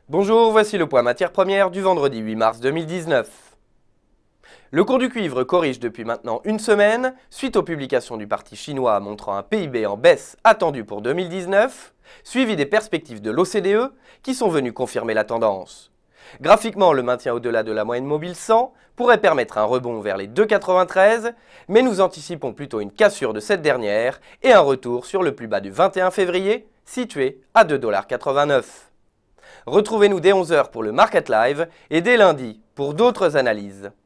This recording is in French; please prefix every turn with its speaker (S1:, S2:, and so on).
S1: Bonjour, voici le point matières premières du vendredi 8 mars 2019. Le cours du cuivre corrige depuis maintenant une semaine, suite aux publications du parti chinois montrant un PIB en baisse attendu pour 2019, suivi des perspectives de l'OCDE qui sont venues confirmer la tendance. Graphiquement, le maintien au-delà de la moyenne mobile 100 pourrait permettre un rebond vers les 2,93, mais nous anticipons plutôt une cassure de cette dernière et un retour sur le plus bas du 21 février, situé à 2,89 $. Retrouvez-nous dès 11 h pour le Market Live et dès lundi pour d'autres analyses.